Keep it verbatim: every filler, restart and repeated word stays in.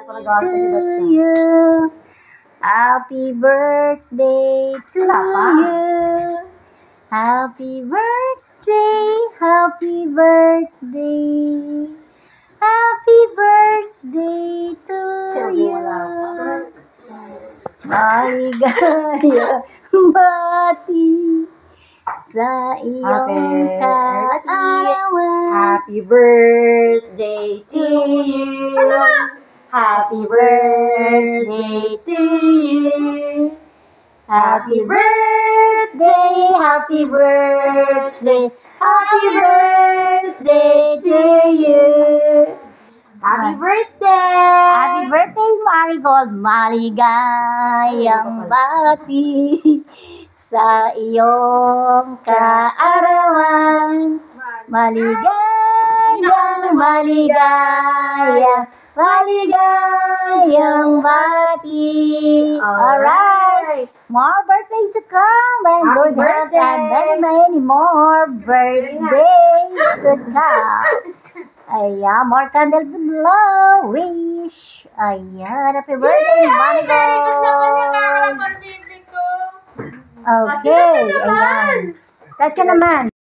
to you. Happy birthday to you. Happy birthday, happy birthday. Happy birthday to you. Maligaya bati sa iyong kaarawan. Happy birthday to you. Happy birthday to you. Happy birthday, happy birthday, happy birthday to you. Happy birthday! Happy birthday, Marigold! Maligayang bati sa iyong kaarawan. Maligayang, maligaya, maligayang bati. Alright! More birthdays to come and good health and many, many more birthdays to come. Ayan, more candles to blow. Wish. Ayan, happy birthday, Marigold. Okay, ayan. Tatya naman.